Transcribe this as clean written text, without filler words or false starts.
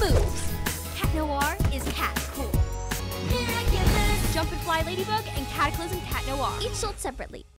moves. Cat Noir is cat cool. Miraculous! Jump and Fly Ladybug and Cataclysm Cat Noir, each sold separately.